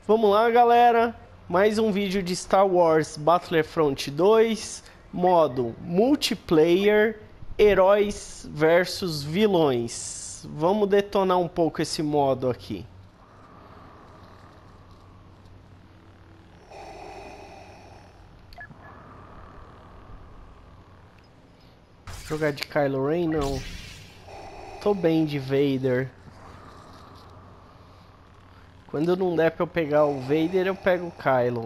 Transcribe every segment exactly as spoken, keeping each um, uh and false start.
Vamos lá, galera. Mais um vídeo de Star Wars Battlefront dois, modo multiplayer, heróis versus vilões. Vamos detonar um pouco esse modo aqui. Jogar de Kylo Ren, não. Tô bem de Vader. Quando não der pra eu pegar o Vader, eu pego o Kylo.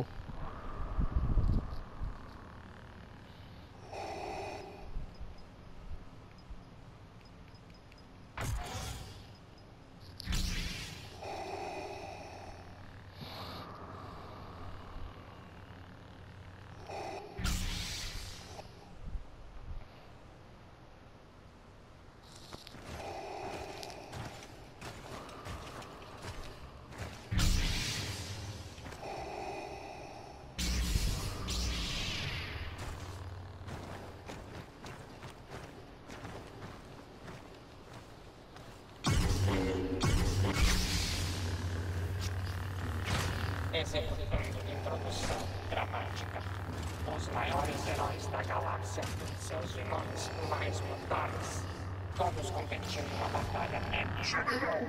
Executando introdução dramática. Os maiores heróis da galáxia, seus vilões mais mortais, todos competindo na batalha épica.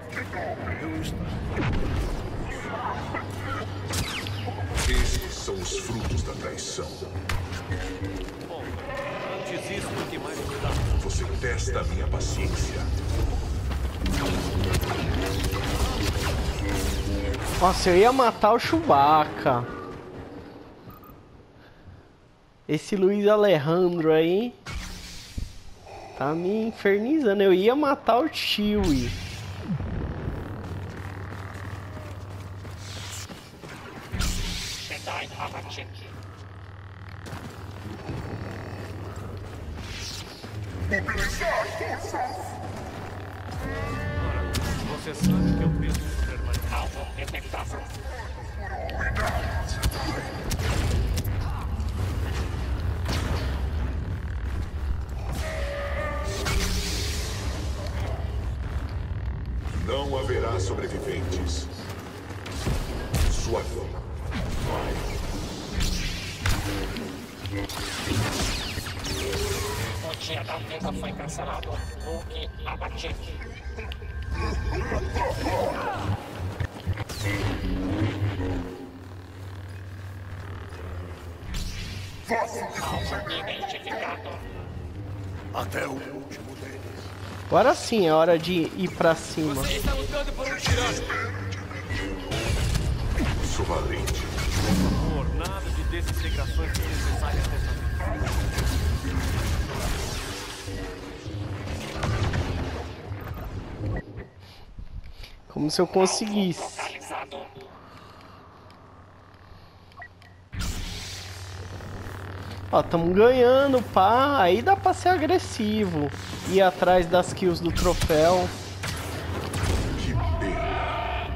Esses são os frutos da traição. Bom, antes isso, o que mais me dá? Você testa a minha paciência. Nossa, eu ia matar o Chewbacca. Esse Luiz Alejandro aí tá me infernizando. Eu ia matar o Chewie. Jedi abatido. Você sabe que eu penso super mais. Alvo detectável. Não haverá sobreviventes. Sua vida vai. O dia da vinda foi cancelado. Luke abatido. Alvo identificado. Até o último deles. Agora sim é hora de ir pra cima. Você está lutando por um tirano. Sou valente. Por nada de desintegrações desnecessárias dessa vez. Como se eu conseguisse. Localizado. Ó, tamo ganhando, pá. Aí dá pra ser agressivo. Ir atrás das kills do troféu. Que pena.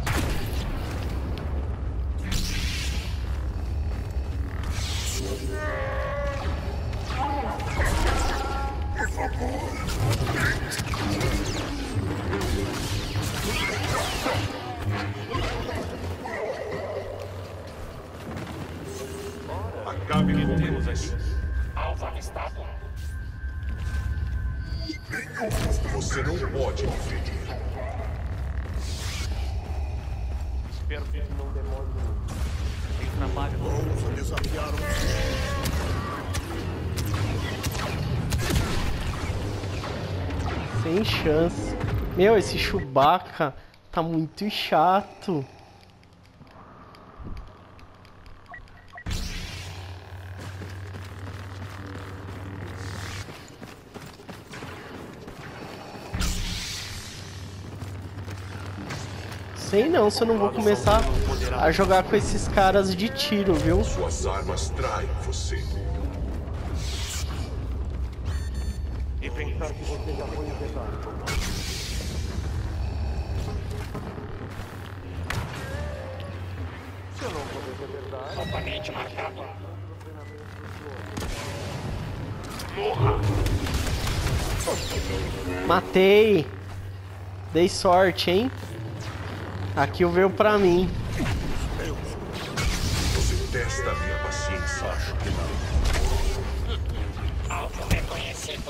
Acabe O que com temos eles. aqui? Alvo avistado. Você não pode me ferir. Espero que não demore muito. Tem trabalho no Vamos desafiar Sem chance. Meu, esse Chewbacca tá muito chato. Sei não se eu não vou começar a jogar com esses caras de tiro, viu? Suas armas traem você. E pensar que você já foi pesado. Se eu não puder ser verdade, Oponente marcado. Matei. Dei sorte, hein? Aqui veio pra mim. Testa a minha paciência. Acho que não. Alvo reconhecido.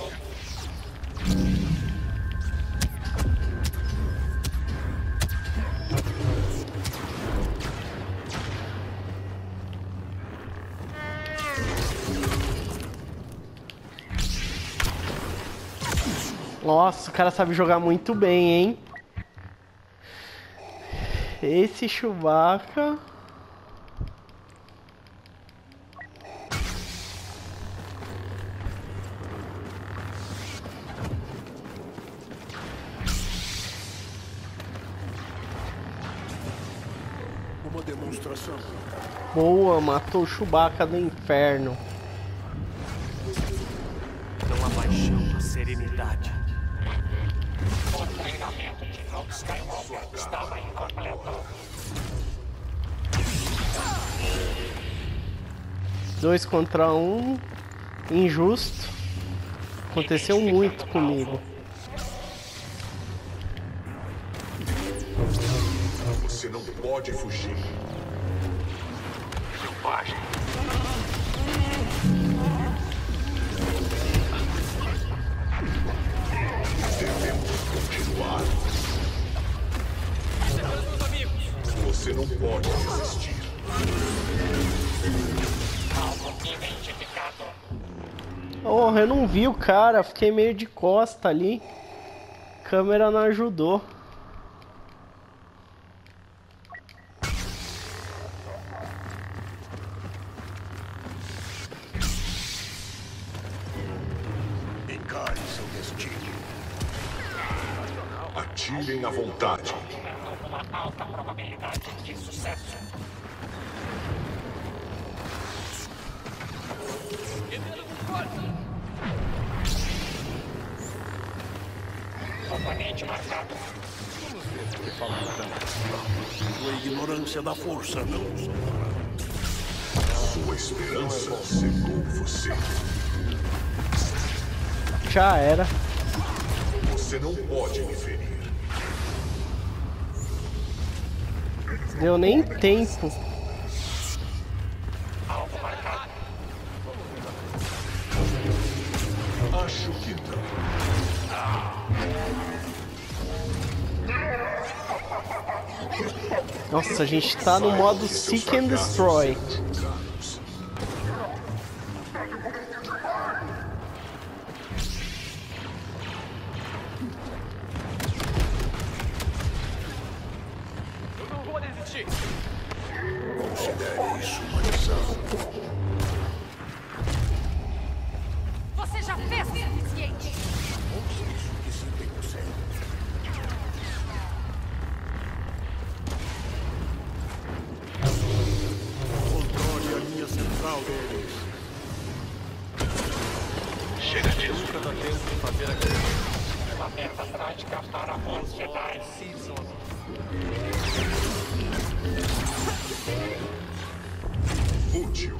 Nossa, o cara sabe jogar muito bem, hein? Esse Chewbacca... Uma demonstração. Boa, matou o Chewbacca do inferno. Não há paixão, a serenidade. O treinamento de Luke Skywalker estava incompleto. Dois contra um. Injusto. Aconteceu muito comigo. Você não pode fugir. Selvagem. Devemos continuar. Você não pode resistir. Alvo identificado. Oh, eu não vi o cara, fiquei meio de costa ali. A câmera não ajudou. Encare seu destino. Atirem à vontade. Com uma alta probabilidade de sucesso. Oponente marcado. Sua ignorância da força não o salvará. Sua esperança cegou você. Já era. Você não pode me ferir. Deu nem tempo. Alvo marcado. Acho que não. Nossa, a gente tá no modo Seek and Destroy. Eu não vou desistir. Considere isso uma lição. Você já fez o suficiente! Ouça isso que sinto em você. Controle a linha central deles. Chega de nunca dá tempo de fazer aquilo. Uma meta prática para os Jedi. Útil.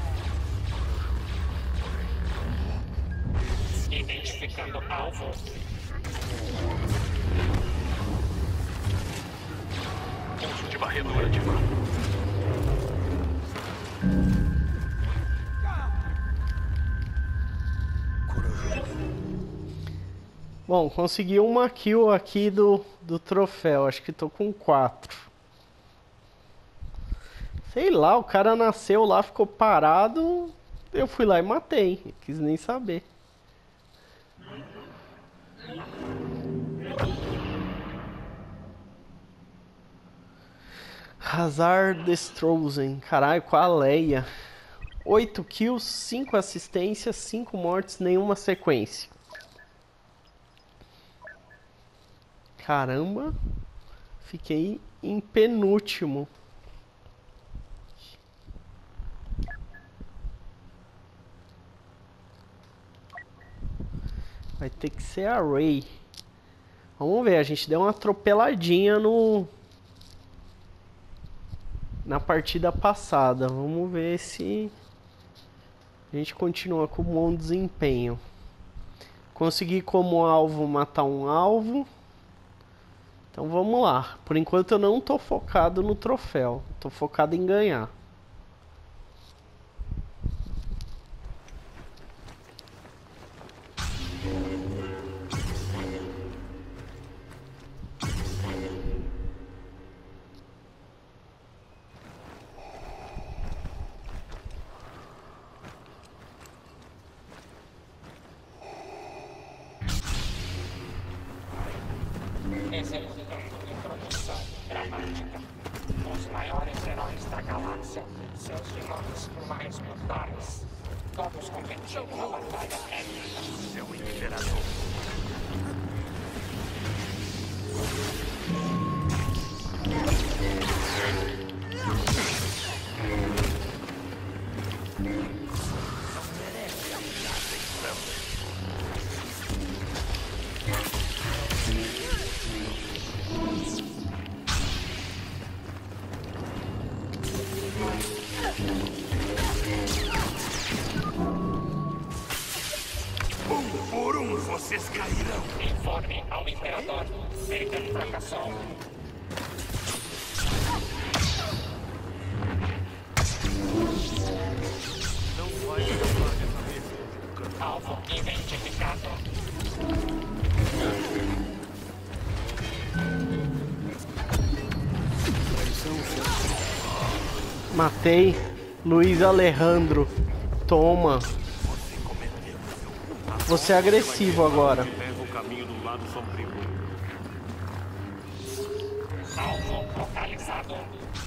Identificando alvo. Uso de varredura de mão. Bom, consegui uma kill aqui do, do troféu. Acho que tô com quatro. Sei lá, o cara nasceu lá, ficou parado. Eu fui lá e matei. Não quis nem saber. Hazard Destrozen. Caralho, com a Leia. oito kills, cinco assistências, cinco mortes, nenhuma sequência. Caramba. Fiquei em penúltimo. Vai ter que ser a Rey. Vamos ver, a gente deu uma atropeladinha no... na partida passada. Vamos ver se a gente continua com um bom desempenho. Consegui como alvo matar um alvo. Então vamos lá. Por enquanto eu não tô focado no troféu. Tô focado em ganhar. Apresentando introdução dramática. Os maiores heróis da galáxia, seus vilões mais mortais. Todos competindo na batalha épica. Seu imperador. Um por um vocês cairão. Informe ao Imperador. Ele fracassou. Não vai escapar dessa vez. Alvo identificado. Matei. Luiz Alejandro. Toma. Você é agressivo agora. Leva o caminho do lado sombrio. Alvo localizado.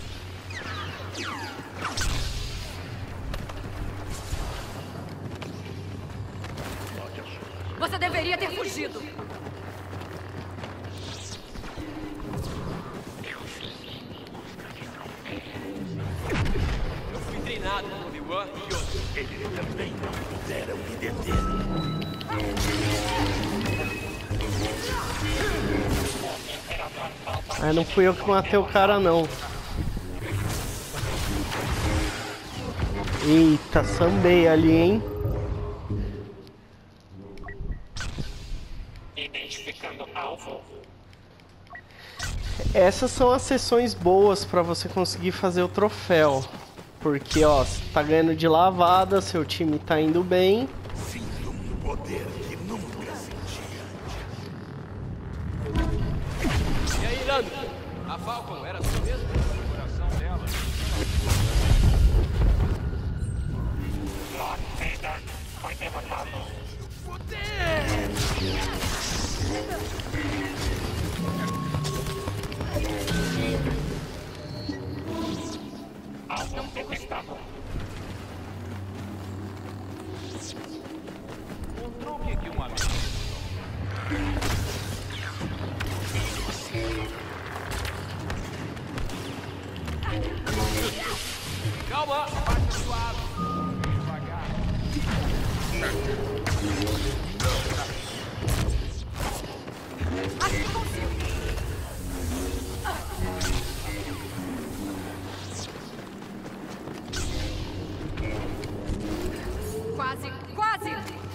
Você deveria ter fugido. Eu fui treinado por Obi-Wan e outro. Ele também não pudera me deter. Ah, não fui eu que matei o cara, não. Eita, sambei ali, hein? Identificando alvo. Essas são as sessões boas pra você conseguir fazer o troféu. Porque, ó, você tá ganhando de lavada, seu time tá indo bem. Sinto um poder que nunca senti antes. E aí, Lando? A Falcon era sua mesmo? O coração dela. Lord Vader foi derrotado. Alvo detectado. Um truque que um amigo. Calma, baixa suave. Devagar. Acho que consigo. Quase, quase.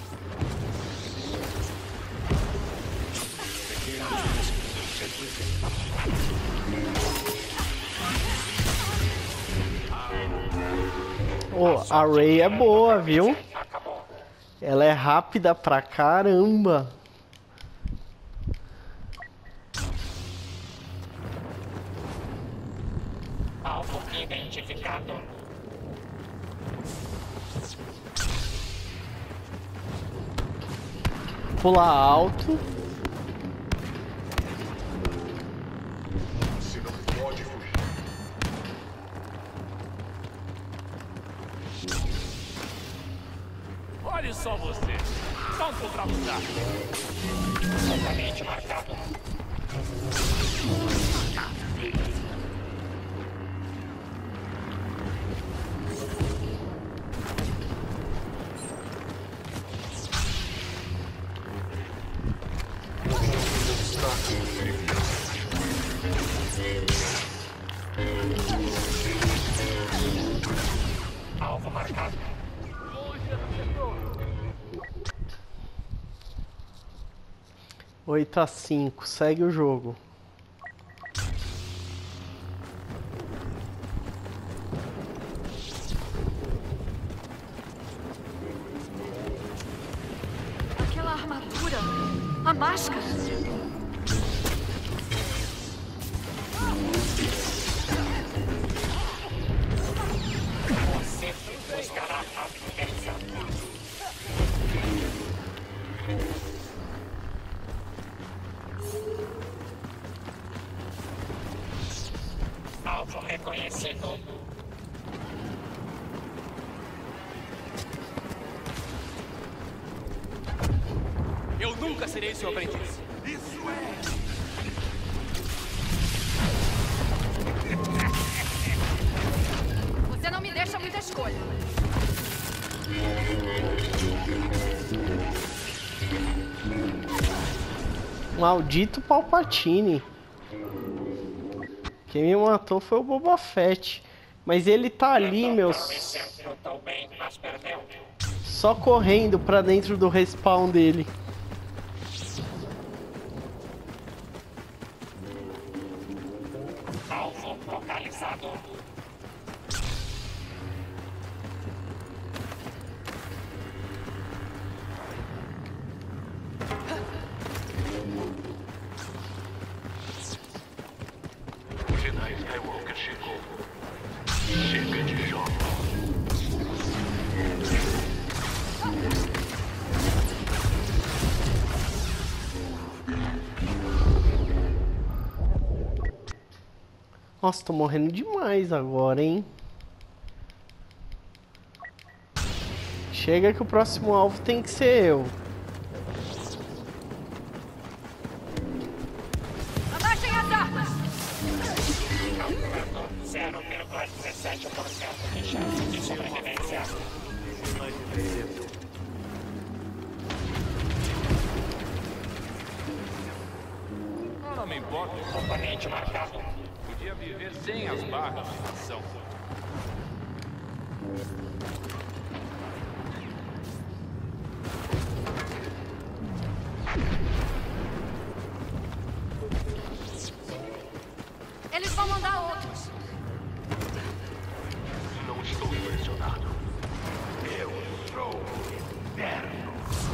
Ô, a Rey é boa, viu? Acabou. Ela é rápida pra caramba. Alvo identificado. Pula alto. Você não pode fugir. Olhe só você. Pronto pra lutar. Totalmente marcado. Obstáculo trivial. Alvo marcado. oito a cinco, segue o jogo. Aquela armadura. A máscara. Você buscará a vingança. Alvo reconhecido. Eu nunca serei seu aprendiz. Isso é! Você não me deixa muita escolha. Maldito Palpatine. Quem me matou foi o Boba Fett. Mas ele tá ali, meus. Lutou bem, mas perdeu. Só correndo pra dentro do respawn dele. Alvo localizado. O Jedi Skywalker chegou. Chega de jogos. Nossa, tô morrendo demais agora, hein? Chega que o próximo alvo tem que ser eu. Abaixem as armas! zero vírgula dezessete por cento de chance de sobrevivência. Eu não me importo. Componente marcado. Podia viver sem as barras de ração. Eles vão mandar outros. Não estou impressionado. Eu sou eterno.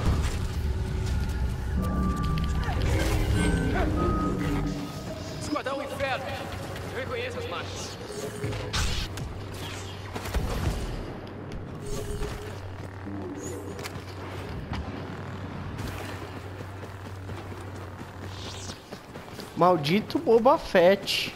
Esquadrão Inferno. Eu reconheço as marcas. Maldito Boba Fett.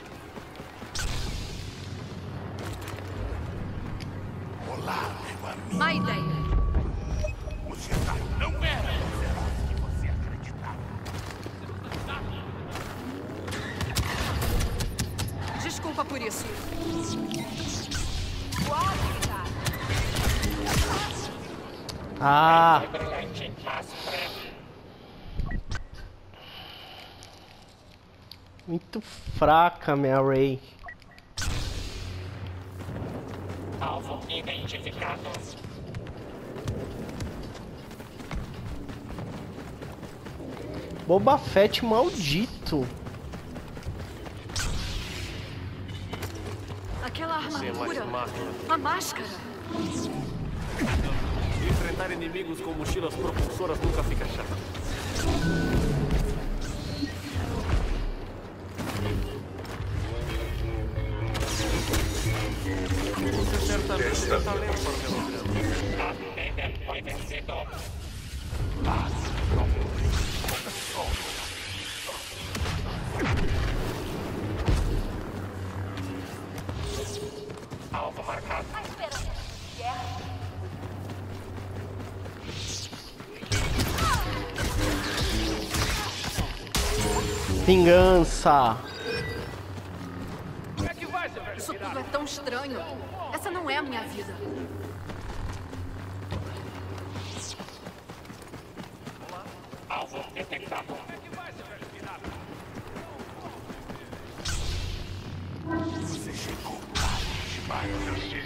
Olá, meu amigo. Má ideia. O Jedi não era os heróis que você acreditava. Desculpa por isso. Ah, Brilhante, mas breve. muito fraca, minha Rey. Alvo identificado. Boba Fett maldito. Aquela Você é mais armadura. máquina. A máscara. Enfrentar inimigos com mochilas propulsoras nunca fica chato. Você certamente tem talento para o melograma. A Vader foi vencido. Alvo marcado. Vingança. Isso tudo é tão estranho. Essa não é a minha vida. Alvo detectado. Você chegou tarde demais.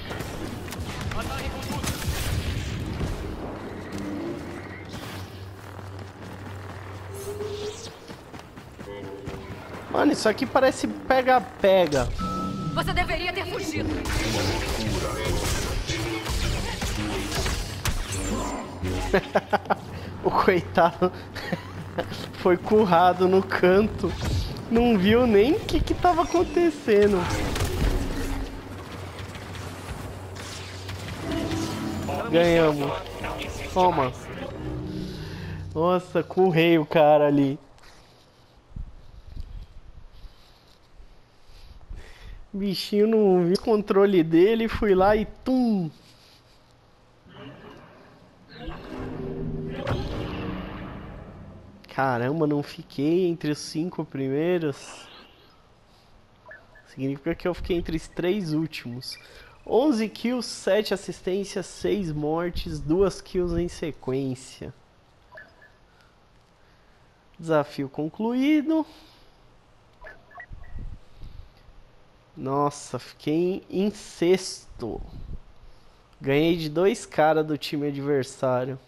Mano, isso aqui parece pega-pega. Você deveria ter fugido. O coitado foi currado no canto. Não viu nem o que que tava acontecendo. Ganhamos. Toma. Nossa, currei o cara ali. O bichinho não viu o controle dele, fui lá e tum! Caramba, não fiquei entre os cinco primeiros. Significa que eu fiquei entre os três últimos. onze kills, sete assistências, seis mortes, duas kills em sequência. Desafio concluído. Nossa, fiquei em sexto. Ganhei de dois caras do time adversário.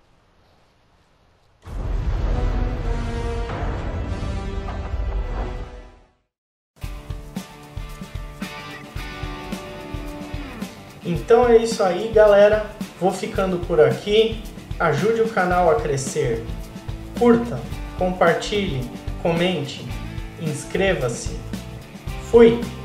Então é isso aí, galera. Vou ficando por aqui. Ajude o canal a crescer. Curta, compartilhe, comente, inscreva-se. Fui!